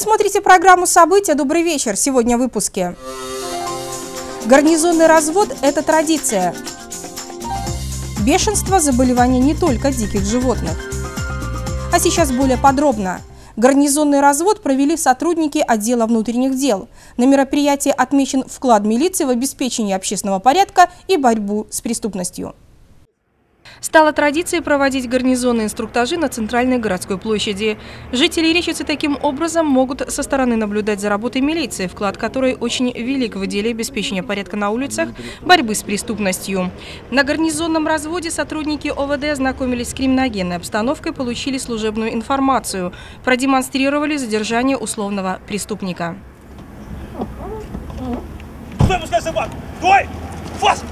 смотрите программу «События». Добрый вечер. Сегодня в выпуске. Гарнизонный развод – это традиция. Бешенство – заболевание не только диких животных. А сейчас более подробно. Гарнизонный развод провели сотрудники отдела внутренних дел. На мероприятии отмечен вклад милиции в обеспечение общественного порядка и борьбу с преступностью. Стало традицией проводить гарнизонные инструктажи на центральной городской площади. Жители Речицы таким образом могут со стороны наблюдать за работой милиции, вклад которой очень велик в деле обеспечения порядка на улицах, борьбы с преступностью. На гарнизонном разводе сотрудники ОВД ознакомились с криминогенной обстановкой, получили служебную информацию, продемонстрировали задержание условного преступника. Стой, пускай собак! Стой! Фас!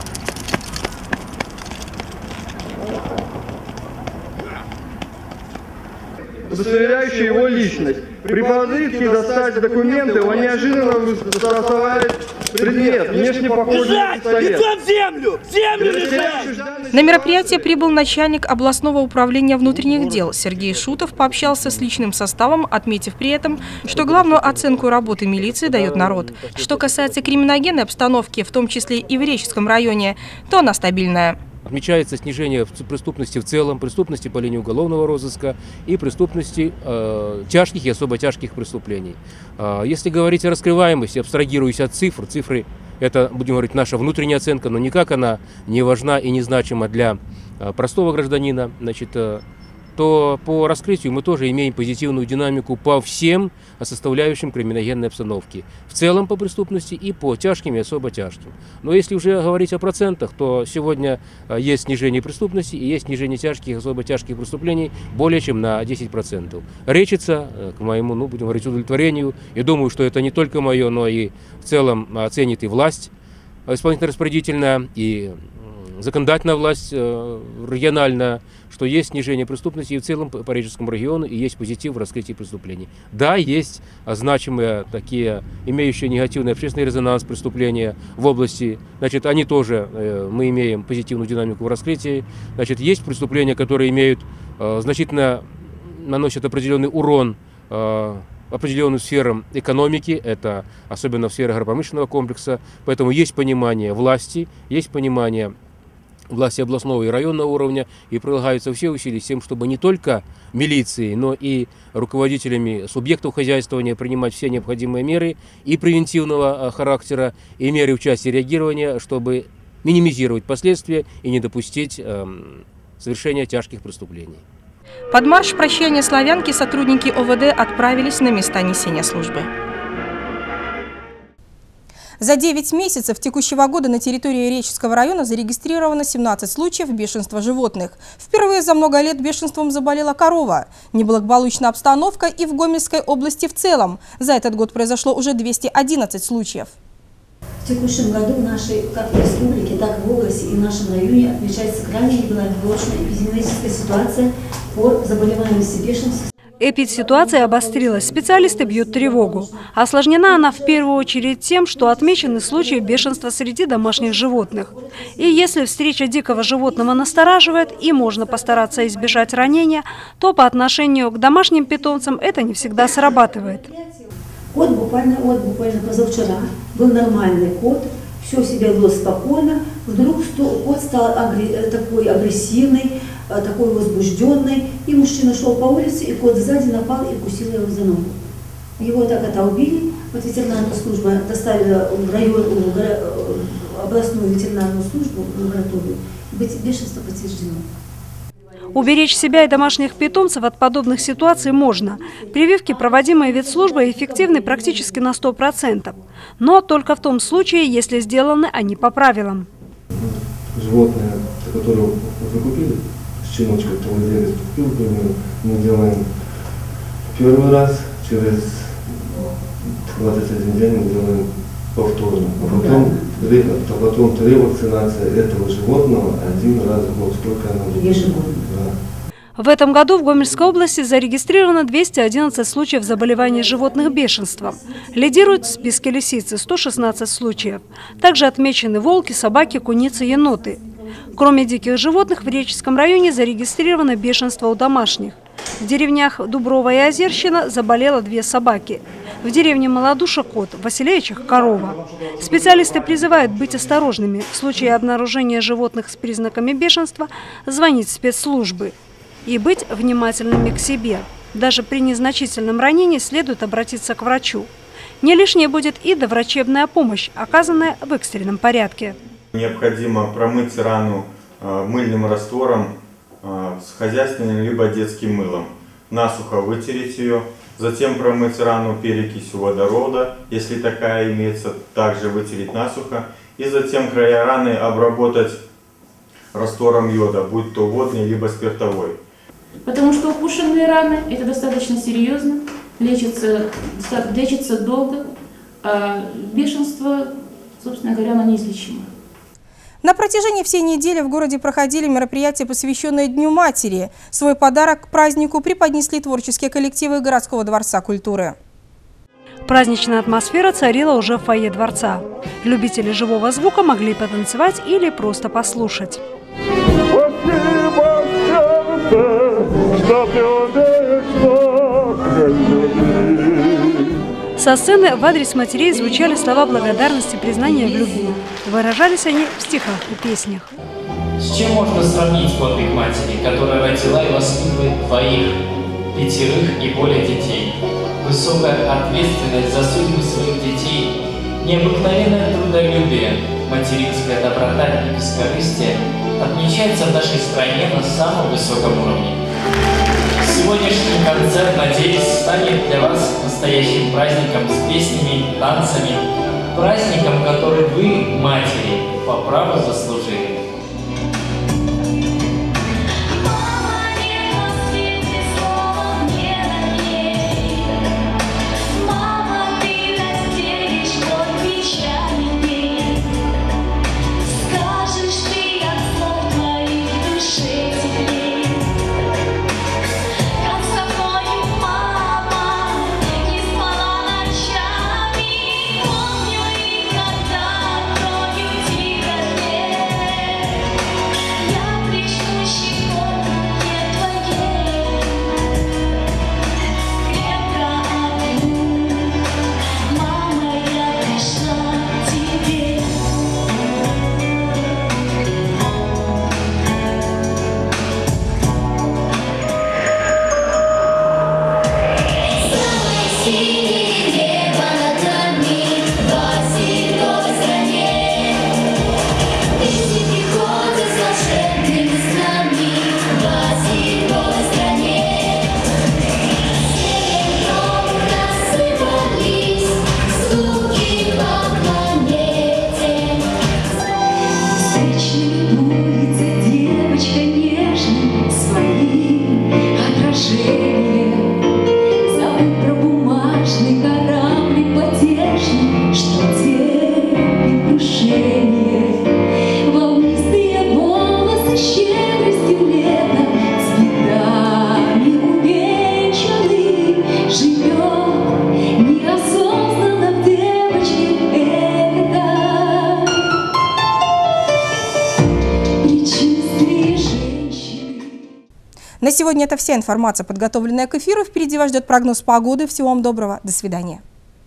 Удостоверяющие его личность. При попытке достать документы, его неожиданно выбросовали предмет, внешне похожий на пистолет. Лицом в землю! В землю лежать! На мероприятие прибыл начальник областного управления внутренних дел Сергей Шутов, пообщался с личным составом, отметив при этом, что главную оценку работы милиции дает народ. Что касается криминогенной обстановки, в том числе и в Речицком районе, то она стабильная. Отмечается снижение преступности в целом, преступности по линии уголовного розыска и преступности тяжких и особо тяжких преступлений. Если говорить о раскрываемости, абстрагируясь от цифр, цифры – это, будем говорить, наша внутренняя оценка, но никак она не важна и не значима для простого гражданина, значит, то по раскрытию мы тоже имеем позитивную динамику по всем составляющим криминогенной обстановки. В целом по преступности и по тяжким и особо тяжким. Но если уже говорить о процентах, то сегодня есть снижение преступности и есть снижение тяжких и особо тяжких преступлений более чем на 10%. Речица, к моему, будем говорить, удовлетворению, и думаю, что это не только мое, но и в целом оценит и власть исполнительно-распорядительная, и законодательная власть региональная, что есть снижение преступности и в целом по Речицкому региону, и есть позитив в раскрытии преступлений. Да, есть значимые такие, имеющие негативный общественный резонанс преступления в области, значит, они тоже, мы имеем позитивную динамику в раскрытии. Значит, есть преступления, которые имеют значительно, наносят определенный урон определенным сферам экономики, это особенно в сфере агропромышленного комплекса, поэтому есть понимание власти, есть понимание власти областного и районного уровня, и прилагаются все усилия с тем, чтобы не только милиции, но и руководителями субъектов хозяйствования принимать все необходимые меры и превентивного характера, и меры в части реагирования, чтобы минимизировать последствия и не допустить совершения тяжких преступлений. Под марш прощания славянки сотрудники ОВД отправились на места несения службы. За 9 месяцев текущего года на территории Речицкого района зарегистрировано 17 случаев бешенства животных. Впервые за много лет бешенством заболела корова. Неблагополучная обстановка и в Гомельской области в целом. За этот год произошло уже 211 случаев. В текущем году в нашей, как в республике, так и в области и в нашем районе отмечается крайне неблагополучная эпидемиологическая ситуация по заболеваемости бешенством. Эпидситуация обострилась, специалисты бьют тревогу. Осложнена она в первую очередь тем, что отмечены случаи бешенства среди домашних животных. И если встреча дикого животного настораживает и можно постараться избежать ранения, то по отношению к домашним питомцам это не всегда срабатывает. Кот буквально позавчера был нормальный кот, все себя вел спокойно, вдруг кот стал такой агрессивный, такой возбужденный, и мужчина шел по улице, и кот сзади напал и укусил его за ногу. Его так это убили, вот ветеринарная служба доставила в областную ветеринарную службу, в лабораторию, бешенство подтверждено. Уберечь себя и домашних питомцев от подобных ситуаций можно. Прививки, проводимые ветслужбой, эффективны практически на 100%. Но только в том случае, если сделаны они по правилам. Животное, которое вы купили, щеночка, это владелец купил, примерно, мы делаем первый раз, через 21 день мы делаем повторно. А потом 3 вакцинации этого животного 1 раз в год. Сколько она будет? Ежегодно. В этом году в Гомельской области зарегистрировано 211 случаев заболеваний животных бешенством. Лидируют в списке лисицы – 116 случаев. Также отмечены волки, собаки, куницы, еноты. Кроме диких животных, в Речицком районе зарегистрировано бешенство у домашних. В деревнях Дуброва и Озерщина заболело 2 собаки. В деревне Молодуша – кот, в Василевичах – корова. Специалисты призывают быть осторожными. В случае обнаружения животных с признаками бешенства звонить в спецслужбы и быть внимательными к себе. Даже при незначительном ранении следует обратиться к врачу. Не лишней будет и доврачебная помощь, оказанная в экстренном порядке. Необходимо промыть рану мыльным раствором с хозяйственным либо детским мылом. Насухо вытереть ее, затем промыть рану перекисью водорода, если такая имеется, также вытереть насухо. И затем края раны обработать раствором йода, будь то водный либо спиртовой. Потому что укушенные раны – это достаточно серьезно, лечится долго, а бешенство, собственно говоря, оно неизлечимо. На протяжении всей недели в городе проходили мероприятия, посвященные Дню матери. Свой подарок к празднику преподнесли творческие коллективы городского дворца культуры. Праздничная атмосфера царила уже в фойе дворца. Любители живого звука могли потанцевать или просто послушать. Со сцены в адрес матерей звучали слова благодарности, признания в любви. Выражались они в стихах и песнях. С чем можно сравнить подвиг матери, которая родила и воспитывает 2, 5 и более детей? Высокая ответственность за судьбы своих детей, необыкновенное трудолюбие, материнская доброта и бескорыстие отмечается в нашей стране на самом высоком уровне. Сегодняшний концерт, надеюсь, станет для вас настоящим праздником с песнями, танцами, праздником, который вы, матери, по праву заслужили. На сегодня это вся информация, подготовленная к эфиру. Впереди вас ждет прогноз погоды. Всего вам доброго. До свидания.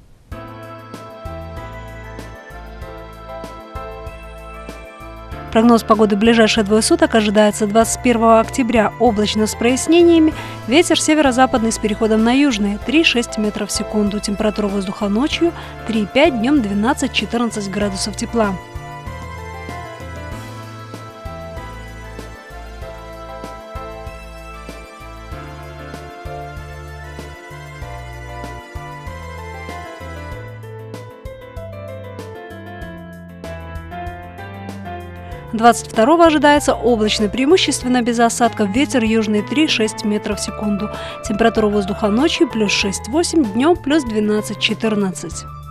Прогноз погоды в ближайшие 2 суток ожидается 21 октября. Облачно с прояснениями. Ветер северо-западный с переходом на южный 3-6 метров в секунду. Температура воздуха ночью 3-5, днем 12-14 градусов тепла. – 22-го ожидается облачно, преимущественно без осадков, ветер южный 3-6 метров в секунду. Температура воздуха ночью +6-8, днем +12-14.